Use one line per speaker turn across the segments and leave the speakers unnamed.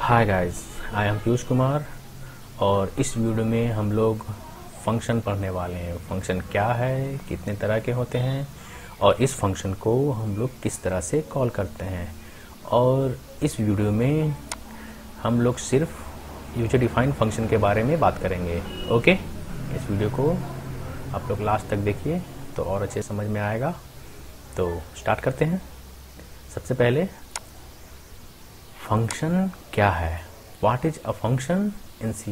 Hi guys, I am Piyush Kumar और इस video में हम लोग फंक्शन पढ़ने वाले हैं। फंक्शन क्या है, कितने तरह के होते हैं और इस फंक्शन को हम लोग किस तरह से कॉल करते हैं। और इस वीडियो में हम लोग सिर्फ यूजर डिफाइंड फंक्शन के बारे में बात करेंगे। ओके, इस वीडियो को आप लोग लास्ट तक देखिए तो और अच्छे समझ में आएगा। तो स्टार्ट करते हैं। सबसे पहले फंक्शन क्या है? What is a function in C++?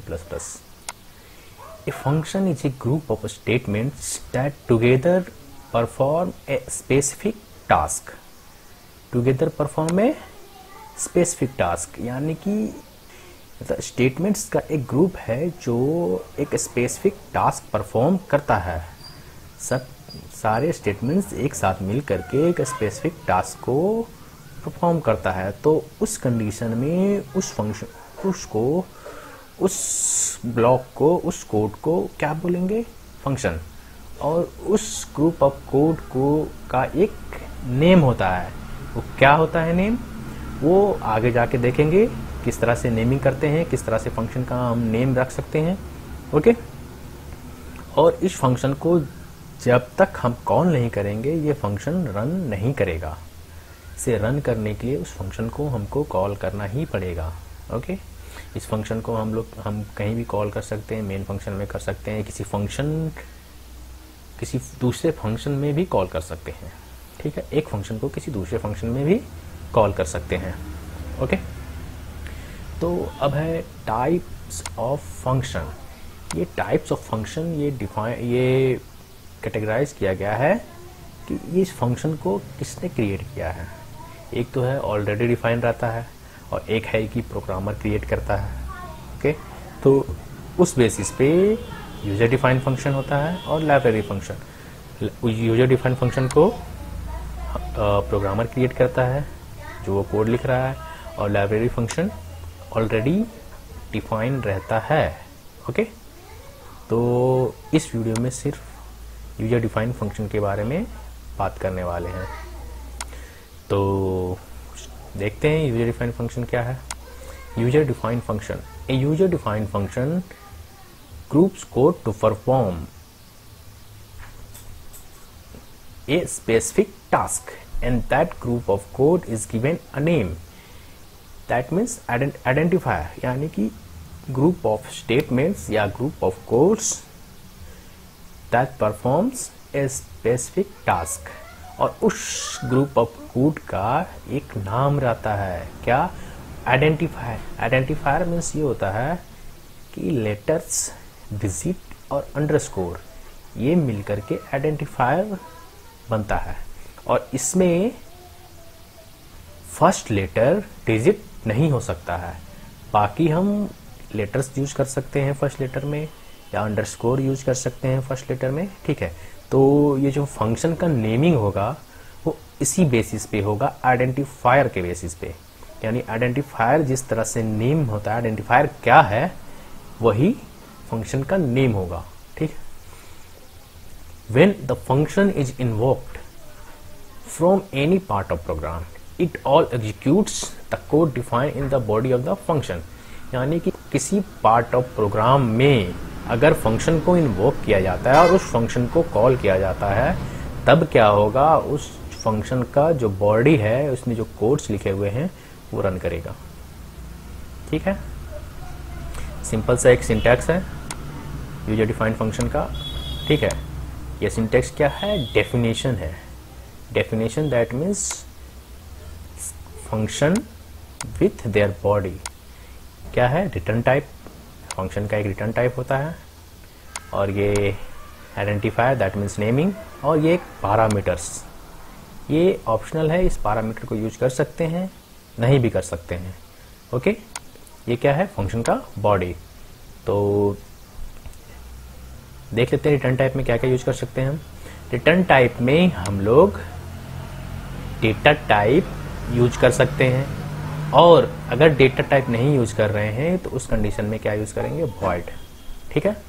A function is a group of statements that together perform a specific task. Together perform a specific task यानी कि स्टेटमेंट्स का एक ग्रुप है जो एक स्पेसिफिक टास्क परफॉर्म करता है। सब सारे स्टेटमेंट्स एक साथ मिल करके एक स्पेसिफिक टास्क को परफॉर्म करता है। तो उस कंडीशन में उस फंक्शन उसको, उस ब्लॉक को, उस कोड को क्या बोलेंगे? फंक्शन। और उस ग्रुप ऑफ कोड को का एक नेम होता है। वो क्या होता है नेम? वो आगे जाके देखेंगे किस तरह से नेमिंग करते हैं, किस तरह से फंक्शन का हम नेम रख सकते हैं। ओके, और इस फंक्शन को जब तक हम कॉल नहीं करेंगे ये फंक्शन रन नहीं करेगा। इसे रन करने के लिए उस फंक्शन को हमको कॉल करना ही पड़ेगा। ओके, इस फंक्शन को हम कहीं भी कॉल कर सकते हैं, मेन फंक्शन में कर सकते हैं, किसी दूसरे फंक्शन में भी कॉल कर सकते हैं। ठीक है, एक फंक्शन को किसी दूसरे फंक्शन में भी कॉल कर सकते हैं। ओके, तो अब है टाइप्स ऑफ फंक्शन। ये टाइप्स ऑफ फंक्शन ये कैटेगराइज किया गया है कि ये इस फंक्शन को किसने क्रिएट किया है। एक तो है ऑलरेडी डिफाइन रहता है और एक है कि प्रोग्रामर क्रिएट करता है। ओके, तो उस बेसिस पे यूजर डिफाइन फंक्शन होता है और library function. User define function को प्रोग्रामर क्रिएट करता है जो वो कोड लिख रहा है, और लाइब्रेरी फंक्शन ऑलरेडी डिफाइन रहता है। ओके, तो इस वीडियो में सिर्फ यूजर डिफाइन फंक्शन के बारे में बात करने वाले हैं। तो देखते हैं यूजर डिफाइंड फंक्शन क्या है। User defined function, a user defined function groups code to perform a specific task and that group of code is given a name. That means identifier, यानी कि ग्रुप ऑफ स्टेटमेंट्स या group of codes that performs a specific task. और उस group of code का एक नाम रहता है। क्या? आइडेंटिफायर। आइडेंटिफायर मीन्स ये होता है कि लेटर्स, डिजिट और अंडरस्कोर ये मिलकर के आइडेंटिफायर बनता है। और इसमें फर्स्ट लेटर डिजिट नहीं हो सकता है। बाकी हम लेटर्स यूज कर सकते हैं फर्स्ट लेटर में, या अंडरस्कोर यूज कर सकते हैं फर्स्ट लेटर में। ठीक है, तो ये जो फंक्शन का नेमिंग होगा वो इसी बेसिस पे होगा, आइडेंटिफायर के बेसिस पे। यानी आइडेंटिफायर जिस तरह से नेम होता है, आइडेंटिफायर क्या है वही फंक्शन का नेम होगा। ठीक, when the function is invoked from any part of program it all executes the code defined in the body of the function. यानी कि किसी पार्ट ऑफ प्रोग्राम में अगर फंक्शन को इन्वोक किया जाता है और उस फंक्शन को कॉल किया जाता है, तब क्या होगा? उस फंक्शन का जो बॉडी है उसमें जो कोड्स लिखे हुए हैं वो रन करेगा। ठीक है, सिंपल सा एक सिंटैक्स है यूजर डिफाइंड फंक्शन का। ठीक है, ये सिंटैक्स क्या है? डेफिनेशन है। Definition that means function with their body. क्या है? Return type. फंक्शन का एक रिटर्न टाइप होता है, और ये आइडेंटिफायर दैट मीन्स नेमिंग, और ये एक पैरामीटर्स। ये ऑप्शनल है, इस पैरामीटर को यूज कर सकते हैं, नहीं भी कर सकते हैं। ओके, ये क्या है? फंक्शन का बॉडी। तो देख लेते हैं रिटर्न टाइप में क्या क्या यूज कर सकते हैं हम। रिटर्न टाइप में हम लोग डेटा टाइप यूज कर सकते हैं, और अगर डेटा टाइप नहीं यूज कर रहे हैं तो उस कंडीशन में क्या यूज करेंगे? वॉइड। ठीक है,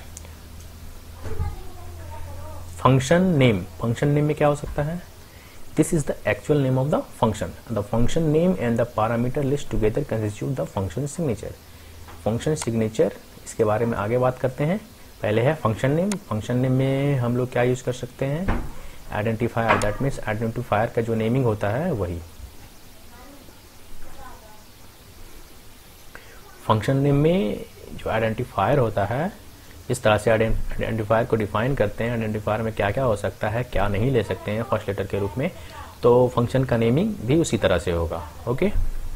फंक्शन नेम। फंक्शन नेम में क्या हो सकता है? This is the actual name of the function. The function name and the parameter list together constitute the function signature. Function signature, इसके बारे में आगे बात करते हैं. पहले है फंक्शन नेम. फंक्शन नेम में हम लोग क्या यूज कर सकते हैं? आइडेंटिफायर. दैट मीन्स आइडेंटिफायर का जो नेमिंग होता है वही. फंक्शन नेम में जो आइडेंटिफायर होता है, इस तरह से आइडेंटिफायर को डिफाइन करते हैं. आइडेंटिफायर में क्या क्या हो सकता है, क्या नहीं ले सकते हैं फर्स्ट लेटर के रूप में, तो फंक्शन का नेमिंग भी उसी तरह से होगा. ओके.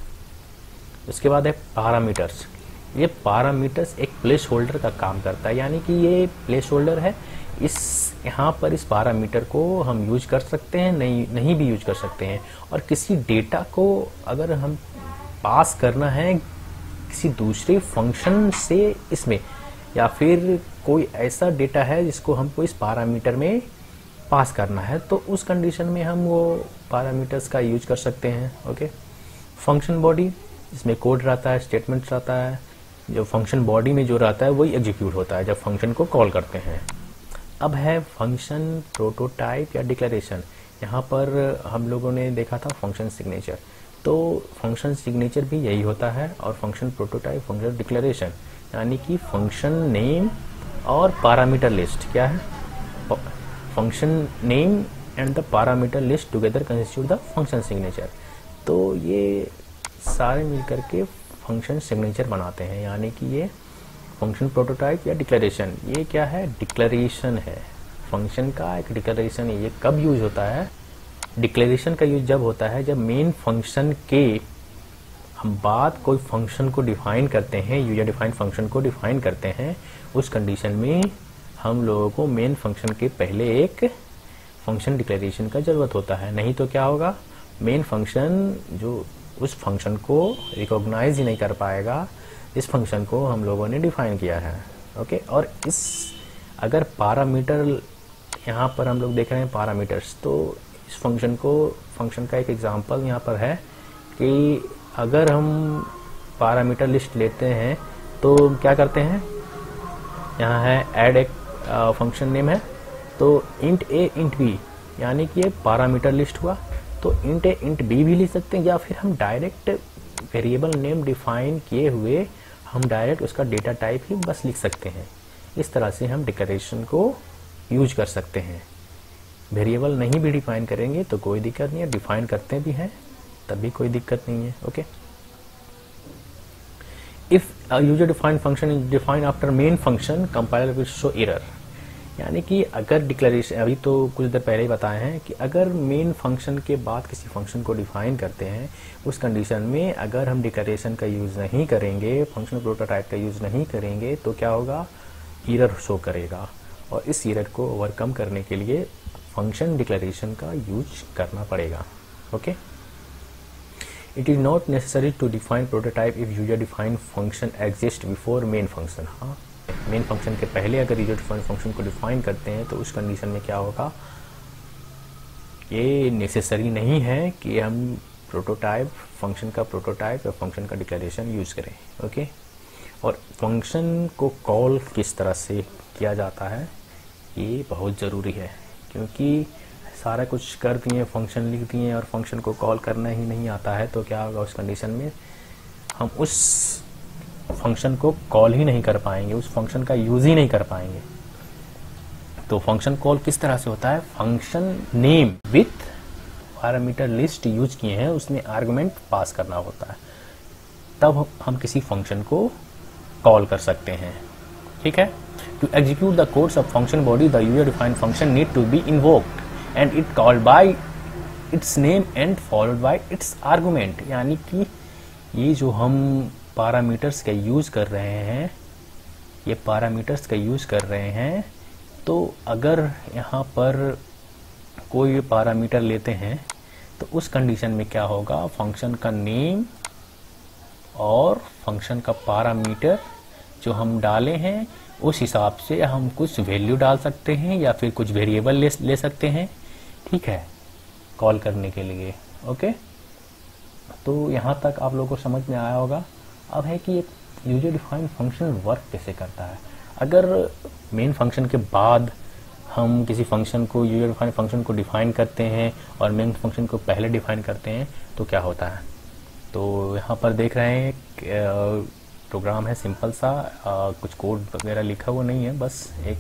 उसके बाद है पैरामीटर्स. ये पैरामीटर्स एक प्लेस होल्डर का काम करता है, यानी कि ये प्लेस होल्डर है. यहाँ पर इस पैरामीटर को हम यूज कर सकते हैं, नहीं भी यूज कर सकते हैं. और किसी डेटा को अगर हम पास करना है किसी दूसरे फंक्शन से इसमें, या फिर कोई ऐसा डेटा है जिसको हमको इस पैरामीटर में पास करना है, तो उस कंडीशन में हम वो पैरामीटर्स का यूज कर सकते हैं. ओके. फंक्शन बॉडी, इसमें कोड रहता है, स्टेटमेंट रहता है. जो फंक्शन बॉडी में जो रहता है वही एग्जीक्यूट होता है जब फंक्शन को कॉल करते हैं. अब है फंक्शन प्रोटोटाइप या डिक्लेरेशन. यहाँ पर हम लोगों ने देखा था फंक्शन सिग्नेचर, तो फंक्शन सिग्नेचर भी यही होता है. और फंक्शन प्रोटोटाइप, फंक्शन डिक्लेरेशन, यानी कि फंक्शन नेम और पैरामीटर लिस्ट. क्या है? Function name and the parameter list together constitute the function signature. तो ये सारे मिलकर के फंक्शन सिग्नेचर बनाते हैं, यानी कि ये फंक्शन प्रोटोटाइप या डिक्लेरेशन. ये क्या है? डिक्लेरेशन है. फंक्शन का एक डिक्लेरेशन. ये कब यूज होता है? डिक्लेरेशन का यूज जब होता है जब मेन फंक्शन के हम बात कोई फंक्शन को डिफाइन करते हैं, यूजर डिफाइंड फंक्शन को डिफाइन करते हैं, उस कंडीशन में हम लोगों को मेन फंक्शन के पहले एक फंक्शन डिक्लेरेशन का जरूरत होता है. नहीं तो क्या होगा? मेन फंक्शन जो उस फंक्शन को रिकॉग्नाइज ही नहीं कर पाएगा इस फंक्शन को हम लोगों ने डिफाइन किया है. ओके. और इस अगर पैरामीटर, यहाँ पर हम लोग देख रहे हैं पैरामीटर्स, तो इस फंक्शन को, फंक्शन का एक एग्जांपल यहाँ पर है कि अगर हम पैरामीटर लिस्ट लेते हैं तो क्या करते हैं? यहाँ है ऐड एक फंक्शन नेम है, तो इंट ए इंट बी, यानी कि ये पैरामीटर लिस्ट हुआ. तो इंट ए इंट बी भी लिख सकते हैं, या फिर हम डायरेक्ट वेरिएबल नेम डिफाइन किए हुए हम डायरेक्ट उसका डेटा टाइप ही बस लिख सकते हैं. इस तरह से हम डिक्लेरेशन को यूज कर सकते हैं. वेरिएबल नहीं भी डिफाइन करेंगे तो कोई दिक्कत नहीं है, डिफाइन करते भी हैं तब भी कोई दिक्कत नहीं है. Okay. If user defined function is defined after main function, compiler will show error. यानी कि अगर डिक्लेरेशन, अभी तो कुछ देर पहले ही बताए हैं कि अगर मेन फंक्शन के बाद किसी फंक्शन को डिफाइन करते हैं, उस कंडीशन में अगर हम डिक्लेरेशन का यूज नहीं करेंगे, फंक्शन प्रोटोटाइप का यूज नहीं करेंगे, तो क्या होगा? एरर शो करेगा. और इस एरर को ओवरकम करने के लिए फंक्शन डिक्लेरेशन का यूज करना पड़ेगा. Okay. It is not necessary to define prototype if user defined function exist before main function. हाँ, मेन फंक्शन के पहले अगर यूजर डिफाइंड फंक्शन को डिफाइन करते हैं तो उस कंडीशन में क्या होगा? ये नेसेसरी नहीं है कि हम प्रोटोटाइप, फंक्शन का प्रोटोटाइप या फंक्शन का डिक्लेरेशन यूज करें. ओके. और फंक्शन को कॉल किस तरह से किया जाता है ये बहुत ज़रूरी है, क्योंकि सारा कुछ कर दिए, फंक्शन लिख दिए और फंक्शन को कॉल करना ही नहीं आता है, तो क्या होगा? उस कंडीशन में हम उस फंक्शन को कॉल ही नहीं कर पाएंगे, उस फंक्शन का यूज ही नहीं कर पाएंगे. तो फंक्शन कॉल किस तरह से होता है? Function name with parameter list use किए हैं, उसमें आर्गुमेंट पास करना होता है, तब हम किसी फंक्शन को कॉल कर सकते हैं. ठीक है. To execute the codes of function body, the user defined function need to be invoked and it called by its name and followed by its argument. यानी कि ये जो हम पैरामीटर्स का यूज कर रहे हैं, ये पैरामीटर्स का यूज कर रहे हैं, तो अगर यहाँ पर कोई पैरामीटर लेते हैं तो उस कंडीशन में क्या होगा? फंक्शन का नेम और फंक्शन का पैरामीटर जो हम डाले हैं उस हिसाब से हम कुछ वैल्यू डाल सकते हैं या फिर कुछ वेरिएबल ले सकते हैं. ठीक है, कॉल करने के लिए. ओके. तो यहाँ तक आप लोगों को समझ में आया होगा. अब है कि एक यूजर डिफाइंड फंक्शन वर्क कैसे करता है. अगर मेन फंक्शन के बाद हम किसी फंक्शन को यूजर डिफाइन फंक्शन को डिफाइन करते हैं और मेन फंक्शन को पहले डिफाइन करते हैं तो क्या होता है। तो यहाँ पर देख रहे हैं प्रोग्राम है सिंपल सा, कुछ कोड वगैरह लिखा हुआ नहीं है, बस एक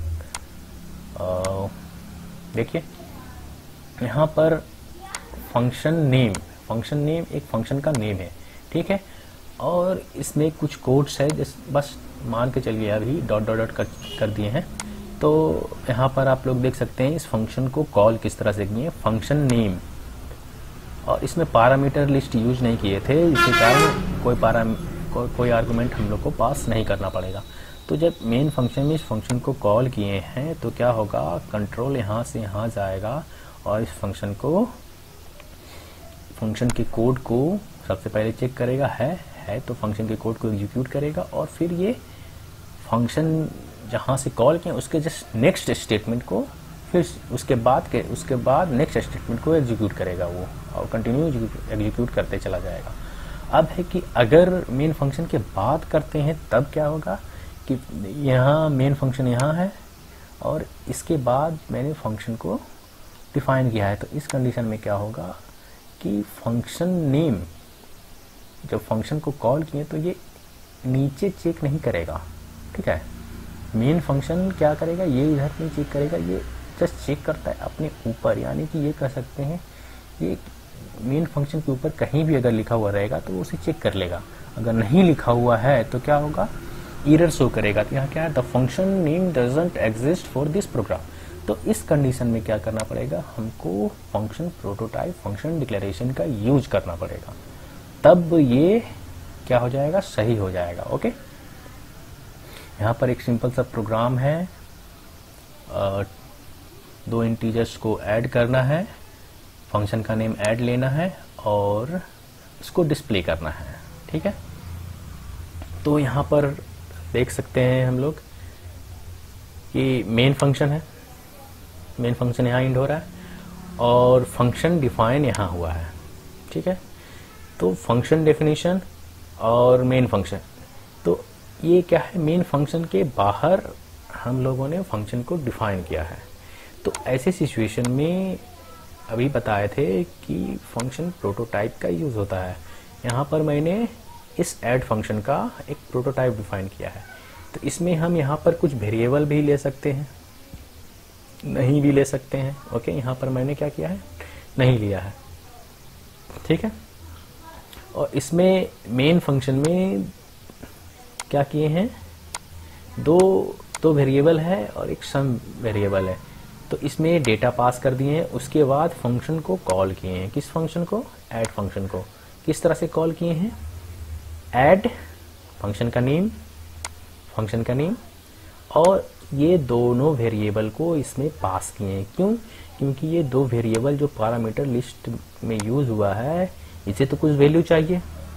देखिए यहाँ पर फंक्शन नेम एक फंक्शन का नेम है, ठीक है। और इसमें कुछ कोड्स है, बस मान के चलिए अभी डॉट डॉट डॉट कर दिए हैं। तो यहाँ पर आप लोग देख सकते हैं इस फंक्शन को कॉल किस तरह से किए, फंक्शन नेम, और इसमें पैरामीटर लिस्ट यूज नहीं किए थे, जिसके कारण कोई आर्गुमेंट हम लोग को पास नहीं करना पड़ेगा। तो जब मेन फंक्शन में इस फंक्शन को कॉल किए हैं तो क्या होगा, कंट्रोल यहाँ से यहाँ जाएगा और इस फंक्शन के कोड को सबसे पहले चेक करेगा, है तो फंक्शन के कोड को एग्जीक्यूट करेगा, और फिर ये फंक्शन जहाँ से कॉल किया उसके जस्ट नेक्स्ट स्टेटमेंट को, फिर उसके बाद नेक्स्ट स्टेटमेंट को एग्जीक्यूट करेगा वो, और कंटिन्यू एग्जीक्यूट करते चला जाएगा। अब है कि अगर मेन फंक्शन के बाद करते हैं तब क्या होगा कि यहाँ मेन फंक्शन यहाँ है और इसके बाद मैंने फंक्शन को डिफाइन किया है, तो इस कंडीशन में क्या होगा कि फंक्शन नेम जब फंक्शन को कॉल किए तो ये नीचे चेक नहीं करेगा, ठीक है। मेन फंक्शन क्या करेगा, ये इधर नहीं चेक करेगा, ये जस्ट चेक करता है अपने ऊपर, यानी कि ये कह सकते हैं ये मेन फंक्शन के ऊपर कहीं भी अगर लिखा हुआ रहेगा तो उसे चेक कर लेगा। अगर नहीं लिखा हुआ है तो क्या होगा, एरर शो करेगा। तो यहाँ क्या है, the function name doesn't exist for this program. तो इस कंडीशन में क्या करना पड़ेगा, हमको फंक्शन प्रोटोटाइप फंक्शन डिक्लेरेशन का यूज करना पड़ेगा, तब ये क्या हो जाएगा, सही हो जाएगा। ओके, यहाँ पर एक सिंपल सा प्रोग्राम है, दो इंटीजर्स को ऐड करना है, फंक्शन का नेम ऐड लेना है और उसको डिस्प्ले करना है, ठीक है। तो यहाँ पर देख सकते हैं हम लोग कि मेन फंक्शन है, मेन फंक्शन यहाँ इंड हो रहा है और फंक्शन डिफाइन यहाँ हुआ है, ठीक है। तो फंक्शन डेफिनेशन और मेन फंक्शन, तो ये क्या है, मेन फंक्शन के बाहर हम लोगों ने फंक्शन को डिफाइन किया है। तो ऐसे सिचुएशन में अभी बताए थे कि फंक्शन प्रोटोटाइप का यूज होता है। यहाँ पर मैंने इस ऐड फंक्शन का एक प्रोटोटाइप डिफाइन किया है, तो इसमें हम यहाँ पर कुछ वेरिएबल भी ले सकते हैं, नहीं भी ले सकते हैं। ओके, यहाँ पर मैंने क्या किया है, नहीं लिया है, ठीक है। और इसमें मेन फंक्शन में क्या किए हैं, दो वेरिएबल है और एक सम वेरिएबल है। तो इसमें डेटा पास कर दिए हैं, उसके बाद फंक्शन को कॉल किए हैं। किस फंक्शन को, ऐड फंक्शन को। किस तरह से कॉल किए हैं, ऐड फंक्शन का नेम और ये दोनों वेरिएबल को इसमें पास किए हैं। क्यों, क्योंकि ये दो वेरिएबल जो पैरामीटर लिस्ट में यूज हुआ है, इसे तो कुछ वैल्यू चाहिए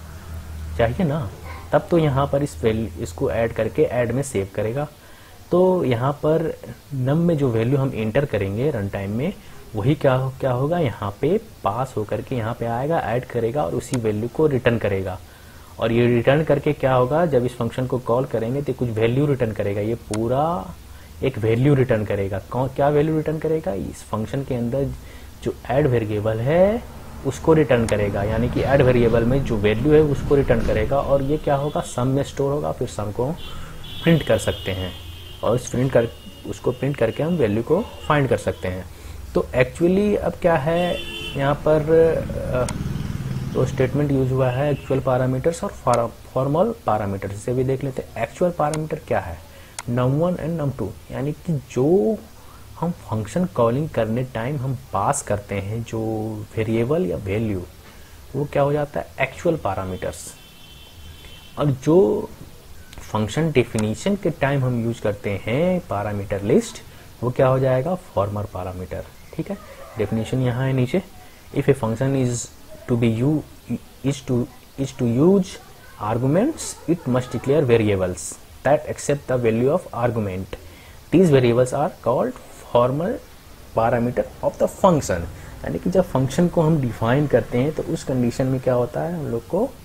ना, तब तो यहाँ पर इसको ऐड करके ऐड में सेव करेगा। तो यहाँ पर नम में जो वैल्यू हम एंटर करेंगे रन टाइम में, वही क्या होगा, यहाँ पे पास होकर के यहाँ पे आएगा, ऐड करेगा और उसी वैल्यू को रिटर्न करेगा। और ये रिटर्न करके क्या होगा, जब इस फंक्शन को कॉल करेंगे तो कुछ वैल्यू रिटर्न करेगा, ये पूरा एक वैल्यू रिटर्न करेगा। क्या वैल्यू रिटर्न करेगा, इस फंक्शन के अंदर जो ऐड वेरिएबल है उसको रिटर्न करेगा, यानी कि ऐड वेरिएबल में जो वैल्यू है उसको रिटर्न करेगा। और ये क्या होगा, सम में स्टोर होगा, फिर सम को प्रिंट कर सकते हैं और उसको प्रिंट करके हम वैल्यू को फाइंड कर सकते हैं। तो एक्चुअली अब क्या है, यहाँ पर तो स्टेटमेंट यूज हुआ है एक्चुअल पैरामीटर्स और फॉर्मल पैरामीटर्स। इसे भी देख लेते हैं। एक्चुअल पैरामीटर क्या है, num1 एंड num2, यानी कि जो हम फंक्शन कॉलिंग करने टाइम हम पास करते हैं जो वेरिएबल या वैल्यू, वो क्या हो जाता है, एक्चुअल पैरामीटर्स। और जो फंक्शन डेफिनेशन के टाइम हम यूज करते हैं पैरामीटर लिस्ट, वो क्या हो जाएगा, फॉर्मल पैरामीटर, ठीक है। डेफिनेशन यहाँ है नीचे, if a function is to be is to use arguments, it must declare variables that accept the value of argument. These variables are called formal parameter of the function. यानी कि जब function को हम define करते हैं तो उस condition में क्या होता है, हम लोग को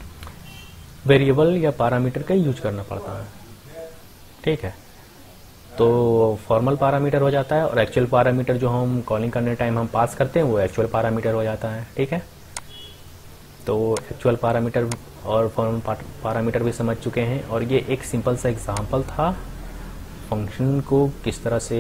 वेरिएबल या पैरामीटर का यूज करना पड़ता है, ठीक है। तो फॉर्मल पैरामीटर हो जाता है और एक्चुअल पैरामीटर जो हम कॉलिंग करने टाइम हम पास करते हैं वो एक्चुअल पैरामीटर हो जाता है। ठीक है, तो एक्चुअल पैरामीटर और फॉर्मल पैरामीटर भी समझ चुके हैं और ये एक सिंपल सा एग्जांपल था फंक्शन को किस तरह से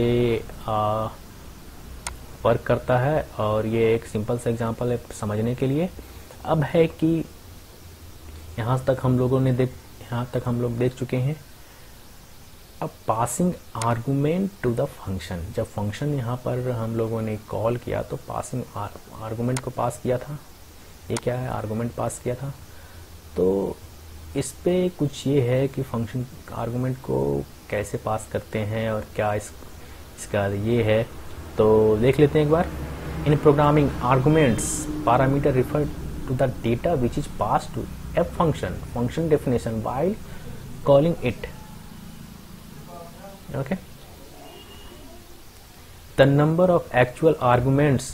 वर्क करता है, और ये एक सिंपल सा एग्जांपल है समझने के लिए। अब है कि यहाँ तक हम लोग देख चुके हैं। अब passing argument to the function, जब फंक्शन यहाँ पर हम लोगों ने कॉल किया तो पासिंग आर्गुमेंट को पास किया था। ये क्या है, आर्गुमेंट पास किया था। तो इस पे कुछ ये है कि फंक्शन आर्गुमेंट को कैसे पास करते हैं और क्या इसका ये है, तो देख लेते हैं एक बार। In programming arguments parameter refer to the data which is pass to a function definition while calling it. Okay, the number of actual arguments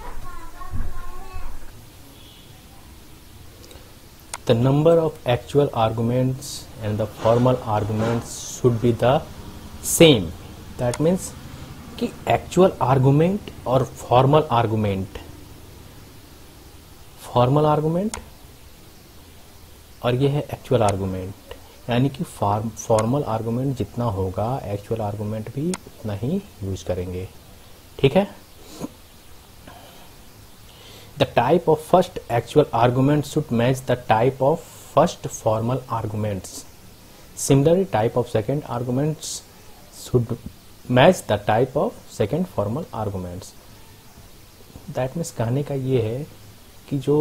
and the formal arguments should be the same. That means कि actual argument और formal argument और ये है actual argument, यानी कि formal argument जितना होगा actual argument भी उतना ही यूज करेंगे। ठीक है, the type of first actual argument should match the type of first formal arguments. Similarly type of second arguments should match the type of second formal arguments. That means कहने का ये है कि जो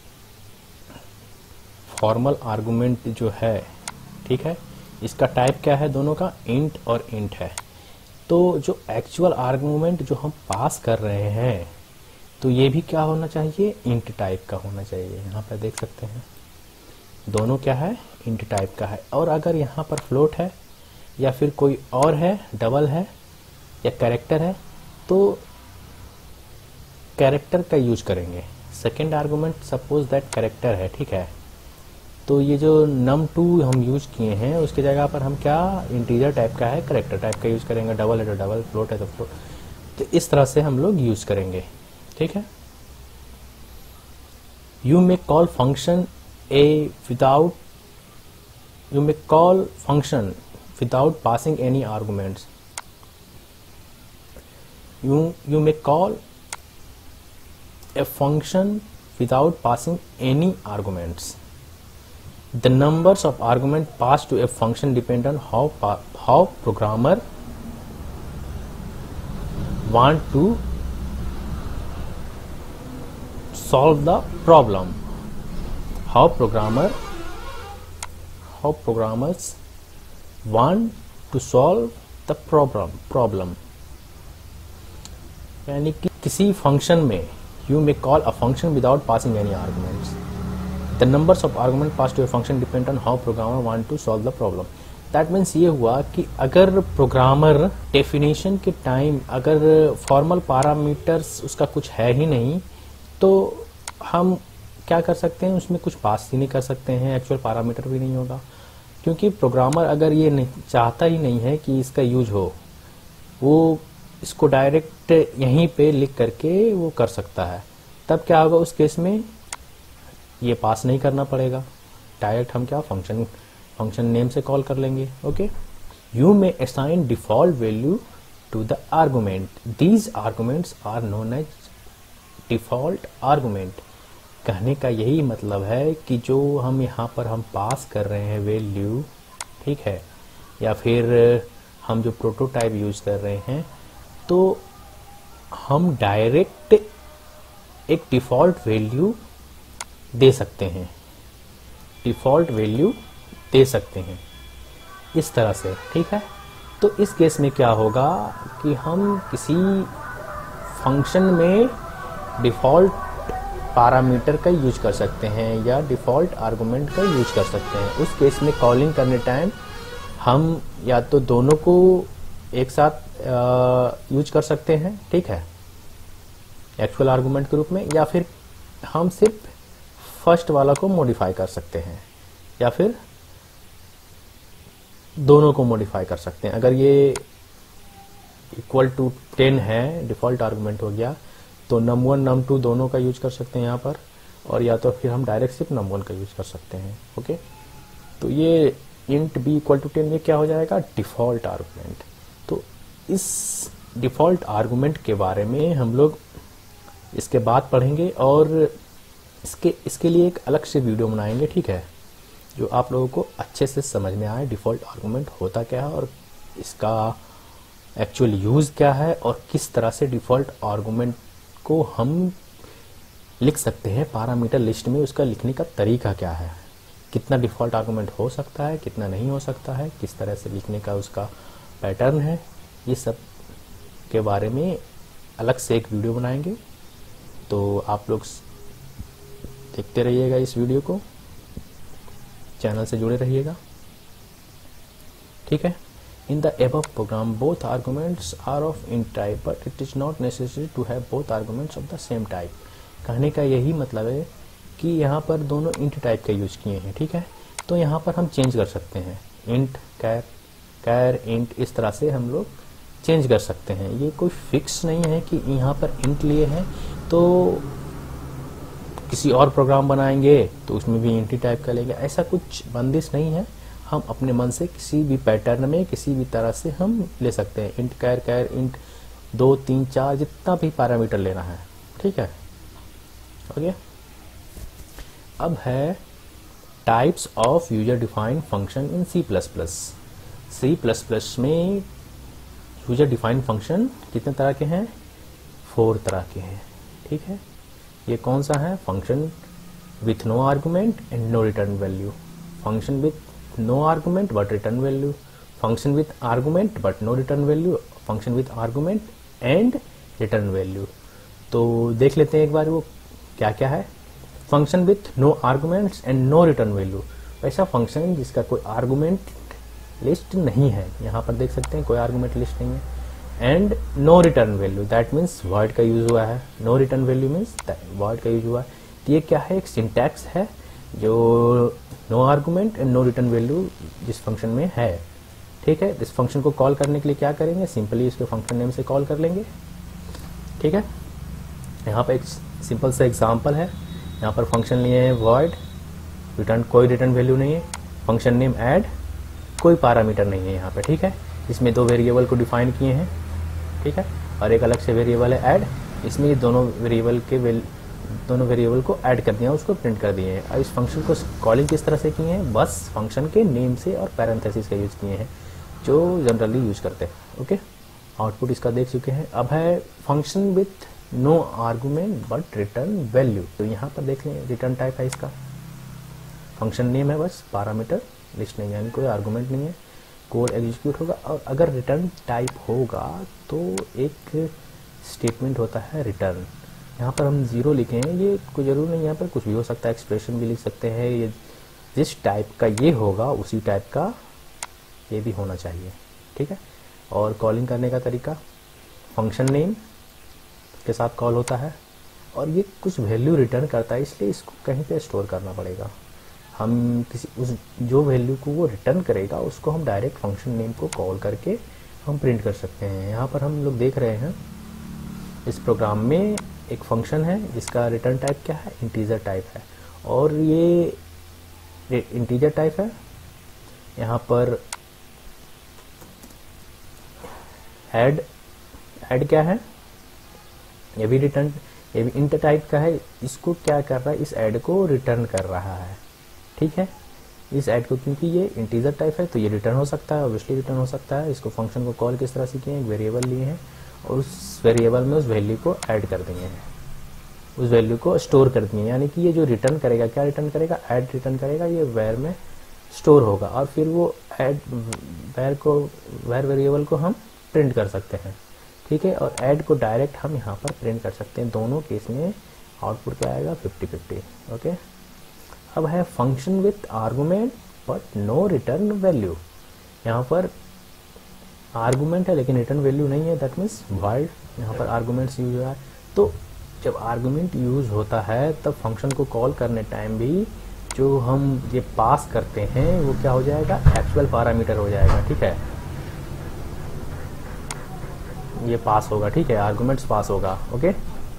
फॉर्मल आर्गुमेंट जो है, ठीक है, इसका टाइप क्या है, दोनों का इंट और इंट है। तो जो एक्चुअल आर्गुमेंट जो हम पास कर रहे हैं तो ये भी क्या होना चाहिए, इंट टाइप का होना चाहिए। यहाँ पर देख सकते हैं दोनों क्या है, इंट टाइप का है। और अगर यहाँ पर फ्लोट है या फिर कोई और है, डबल है या कैरेक्टर है, तो कैरेक्टर का यूज करेंगे। Second argument suppose that character है, ठीक है, तो ये जो num2 हम यूज किए हैं उसकी जगह पर हम क्या इंटीजर टाइप का है, कैरेक्टर टाइप का यूज करेंगे। डबल है तो डबल, फ्लोट है तो फ्लोट। तो इस तरह से हम लोग यूज करेंगे। ठीक है, you may call function without passing any arguments. You may call a function without passing any arguments. The numbers of argument passed to a function depend on how programmer want to solve the problem. How programmers want to solve the problem. यानी कि किसी function में you may call a function without passing any arguments. The numbers of argument passed to a function depend on how programmer want to solve the problem. That means ये हुआ कि अगर programmer definition के time अगर formal parameters उसका कुछ है ही नहीं तो हम क्या कर सकते हैं, उसमें कुछ पास ही नहीं कर सकते हैं, एक्चुअल पैरामीटर भी नहीं होगा। क्योंकि प्रोग्रामर अगर ये नहीं चाहता ही नहीं है कि इसका यूज हो, वो इसको डायरेक्ट यहीं पे लिख करके वो कर सकता है। तब क्या होगा, उस केस में ये पास नहीं करना पड़ेगा, डायरेक्ट हम क्या फंक्शन नेम से कॉल कर लेंगे। Okay, you may assign default value to the argument. These arguments are known as default argument. कहने का यही मतलब है कि जो हम यहाँ पर हम पास कर रहे हैं वैल्यू, ठीक है, या फिर हम जो प्रोटोटाइप यूज कर रहे हैं, तो हम डायरेक्ट एक डिफॉल्ट वैल्यू दे सकते हैं, डिफॉल्ट वैल्यू दे सकते हैं इस तरह से। ठीक है, तो इस केस में क्या होगा कि हम किसी फंक्शन में डिफॉल्ट पैरामीटर का यूज कर सकते हैं या डिफॉल्ट आर्गुमेंट का यूज कर सकते हैं। उस केस में कॉलिंग करने टाइम हम या तो दोनों को एक साथ यूज कर सकते हैं, ठीक है, एक्चुअल आर्गुमेंट के रूप में, या फिर हम सिर्फ फर्स्ट वाला को मॉडिफाई कर सकते हैं या फिर दोनों को मॉडिफाई कर सकते हैं। अगर ये इक्वल टू 10 है, डिफ़ॉल्ट आर्गुमेंट हो गया, तो num1 num2 दोनों का यूज कर सकते हैं यहाँ पर, और या तो फिर हम डायरेक्ट सिर्फ num1 का यूज कर सकते हैं। ओके, तो ये int b इक्वल टू 10 ये क्या हो जाएगा, डिफ़ॉल्ट आर्गुमेंट। तो इस डिफ़ॉल्ट आर्गुमेंट के बारे में हम लोग इसके बाद पढ़ेंगे, और इसके लिए एक अलग से वीडियो बनाएंगे, ठीक है, जो आप लोगों को अच्छे से समझ में आए डिफ़ॉल्ट आर्गुमेंट होता क्या है और इसका एक्चुअल यूज़ क्या है, और किस तरह से डिफ़ॉल्ट आर्गुमेंट को हम लिख सकते हैं पैरामीटर लिस्ट में, उसका लिखने का तरीका क्या है, कितना डिफ़ॉल्ट आर्गुमेंट हो सकता है, कितना नहीं हो सकता है, किस तरह से लिखने का उसका पैटर्न है, ये सब के बारे में अलग से एक वीडियो बनाएंगे। तो आप लोग देखते रहिएगा इस वीडियो को, चैनल से जुड़े रहिएगा, ठीक है। In the above program both arguments are of int type but it is not necessary to have both arguments of the same type. कहने का यही मतलब है कि यहाँ पर दोनों int टाइप का यूज किए हैं, ठीक है, तो यहाँ पर हम चेंज कर सकते हैं, int कैर int, इस तरह से हम लोग चेंज कर सकते हैं। ये कोई फिक्स नहीं है कि यहाँ पर int लिए हैं तो किसी और प्रोग्राम बनाएंगे तो उसमें भी int टाइप का लेंगे, ऐसा कुछ बंदिश नहीं है। हम अपने मन से किसी भी पैटर्न में किसी भी तरह से हम ले सकते हैं, int कैर int 2 3 4 जितना भी पैरामीटर लेना है, ठीक है। ओके, अब है types of user defined function in C++। में यूजर डिफाइंड फंक्शन कितने तरह के हैं, 4 तरह के हैं, ठीक है। ये कौन सा है, function with no argument and no return value, function with no argument but return value, function with argument but no return value, function with argument and return value. तो देख लेते हैं एक बार वो क्या क्या है। Function with no arguments and no return value, वैसा फंक्शन जिसका कोई आर्गुमेंट लिस्ट नहीं है, यहाँ पर देख सकते हैं कोई आर्गुमेंट लिस्ट नहीं है, and no return value, that means word का यूज हुआ है, no return value means word का यूज हुआ है। तो ये क्या है, एक सिंटैक्स है जो no argument and no return value जिस फंक्शन में है, ठीक है। इस फंक्शन को कॉल करने के लिए क्या करेंगे, सिंपली इसके फंक्शन नेम से कॉल कर लेंगे, ठीक है। यहाँ पर एक सिंपल सा एग्जाम्पल है, यहाँ पर फंक्शन लिए हैं void, रिटर्न कोई रिटर्न वैल्यू नहीं है, फंक्शन नेम ऐड, कोई पैरामीटर नहीं है यहाँ पे, ठीक है। इसमें 2 वेरिएबल को डिफाइन किए हैं, ठीक है, और एक अलग से वेरिएबल है ऐड, इसमें ये दोनों वेरिएबल को ऐड कर दिया, उसको प्रिंट कर दिए हैं। अब इस फंक्शन को कॉलिंग किस तरह से किए हैं, बस फंक्शन के नेम से और पैरेंथेसिस का यूज किए हैं जो जनरली यूज करते हैं। ओके, आउटपुट इसका देख चुके हैं। अब है function with no argument but return value, तो यहाँ पर देख लें रिटर्न टाइप है इसका, फंक्शन नेम है बस, पैरामीटर लिस्ट नहीं है, यानी कोई आर्गुमेंट नहीं है, कोड एग्जीक्यूट होगा, और अगर रिटर्न टाइप होगा तो एक स्टेटमेंट होता है रिटर्न। यहाँ पर हम 0 लिखे हैं, ये कोई जरूर नहीं, यहाँ पर कुछ भी हो सकता है, एक्सप्रेशन भी लिख सकते हैं, ये जिस टाइप का ये होगा उसी टाइप का ये भी होना चाहिए, ठीक है। और कॉलिंग करने का तरीका, फंक्शन नेम के साथ कॉल होता है, और ये कुछ वैल्यू रिटर्न करता है, इसलिए इसको कहीं पे स्टोर करना पड़ेगा। हम किसी उस जो वैल्यू को वो रिटर्न करेगा उसको हम डायरेक्ट फंक्शन नेम को कॉल करके हम प्रिंट कर सकते हैं। यहाँ पर हम लोग देख रहे हैं इस प्रोग्राम में एक फंक्शन है जिसका रिटर्न टाइप क्या है, इंटीजर टाइप है, और ये इंटीजर टाइप है। यहाँ पर ऐड क्या है, ये भी रिटर्न, ये भी इंट टाइप का है, इसको क्या कर रहा है, इस ऐड को रिटर्न कर रहा है, ठीक है। इस ऐड को, क्योंकि ये इंटीजर टाइप है तो ये रिटर्न हो सकता है, ऑब्वियसली रिटर्न हो सकता है। इसको फंक्शन को कॉल किस तरह से किए, एक वेरिएबल लिए हैं और उस वेरिएबल में उस वैल्यू को ऐड कर दिए हैं, उस वैल्यू को स्टोर कर दिए, यानी कि ये जो रिटर्न करेगा, क्या रिटर्न करेगा, ऐड रिटर्न करेगा, ये वेर में स्टोर होगा, और फिर वो ऐड वेर वेरिएबल को हम प्रिंट कर सकते हैं, ठीक है। और ऐड को डायरेक्ट हम यहाँ पर प्रिंट कर सकते हैं, दोनों केस में आउटपुट क्या आएगा, 50-50। ओके, अब है function with argument but no return value. यहाँ पर आर्गुमेंट है लेकिन रिटर्न वैल्यू नहीं है, दैट मीन्स वॉइड। यहाँ पर आर्गुमेंट्स यूज हुआ है, तो जब आर्गुमेंट यूज होता है तब फंक्शन को कॉल करने टाइम भी जो हम ये पास करते हैं वो क्या हो जाएगा, एक्चुअल पैरामीटर हो जाएगा, ठीक है। ये पास होगा, ठीक है, आर्गुमेंट्स पास होगा। ओके,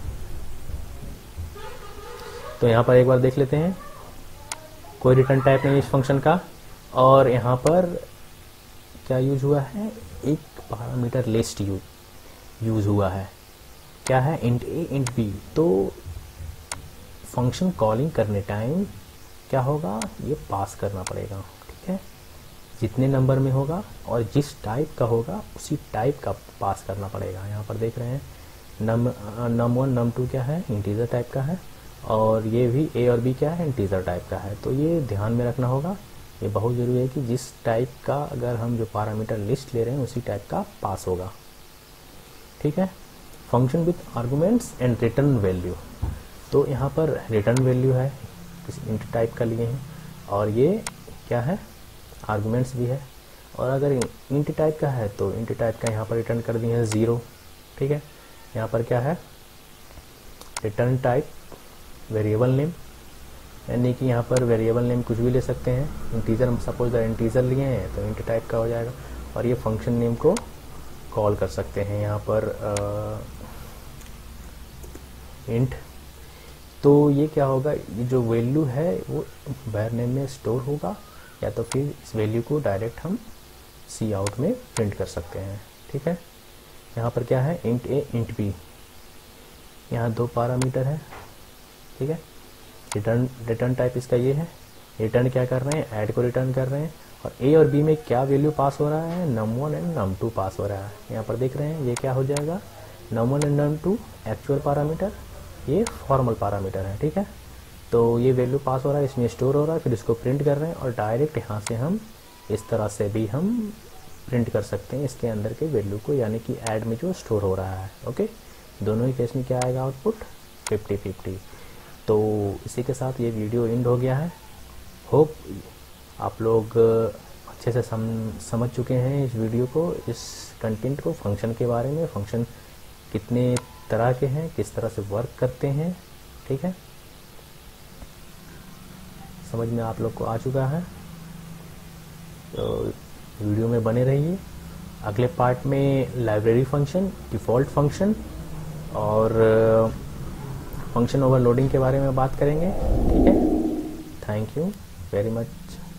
तो यहाँ पर एक बार देख लेते हैं, कोई रिटर्न टाइप नहीं इस फंक्शन का, और यहाँ पर क्या यूज हुआ है, एक पैरामीटर लिस्ट यूज हुआ है, क्या है, इंट ए इंट बी। तो फंक्शन कॉलिंग करने टाइम क्या होगा, ये पास करना पड़ेगा, ठीक है, जितने नंबर में होगा और जिस टाइप का होगा उसी टाइप का पास करना पड़ेगा। यहाँ पर देख रहे हैं num1 num2 क्या है, इंटीजर टाइप का है, और ये भी ए और बी क्या है, इंटीजर टाइप का है। तो ये ध्यान में रखना होगा, ये बहुत ज़रूरी है कि जिस टाइप का अगर हम जो पैरामीटर लिस्ट ले रहे हैं उसी टाइप का पास होगा, ठीक है। Function with arguments and return value, तो यहाँ पर रिटर्न वैल्यू है, किसी इंट टाइप का लिए हैं, और ये क्या है, आर्गुमेंट्स भी है, और अगर इंट टाइप का है तो इंट टाइप का यहाँ पर रिटर्न कर दिए हैं 0, ठीक है। यहाँ पर क्या है, रिटर्न टाइप वेरिएबल नेम, यानी कि यहाँ पर वेरिएबल नेम कुछ भी ले सकते हैं, इंटीजर हम सपोज इंटीजर लिए हैं तो इंट टाइप का हो जाएगा, और ये फंक्शन नेम को कॉल कर सकते हैं यहाँ पर इंट। तो ये क्या होगा, ये जो वैल्यू है वो var नेम में स्टोर होगा, या तो फिर इस वैल्यू को डायरेक्ट हम सी आउट में प्रिंट कर सकते हैं, ठीक है। यहाँ पर क्या है, इंट ए इंट बी, यहाँ 2 पैरामीटर है, ठीक है। रिटर्न टाइप इसका ये है, रिटर्न क्या कर रहे हैं, ऐड को रिटर्न कर रहे हैं, और ए और बी में क्या वैल्यू पास हो रहा है, num1 एंड num2 पास हो रहा है। यहाँ पर देख रहे हैं ये क्या हो जाएगा, num1 and num2 actual parameter, ये फॉर्मल पैरामीटर है, ठीक है। तो ये वैल्यू पास हो रहा है, इसमें स्टोर हो रहा है, फिर इसको प्रिंट कर रहे हैं, और डायरेक्ट यहाँ से हम इस तरह से भी हम प्रिंट कर सकते हैं इसके अंदर के वैल्यू को, यानी कि ऐड में जो स्टोर हो रहा है। ओके, दोनों ही केस में क्या आएगा आउटपुट 50-50। तो इसी के साथ ये वीडियो एंड हो गया है। होप आप लोग अच्छे से समझ चुके हैं इस वीडियो को, इस कंटेंट को, फंक्शन के बारे में, फंक्शन कितने तरह के हैं, किस तरह से वर्क करते हैं, ठीक है, समझ में आप लोग को आ चुका है। तो वीडियो में बने रहिए, अगले पार्ट में लाइब्रेरी फंक्शन, डिफ़ॉल्ट फंक्शन और फंक्शन ओवरलोडिंग के बारे में बात करेंगे, ठीक है। Thank you very much.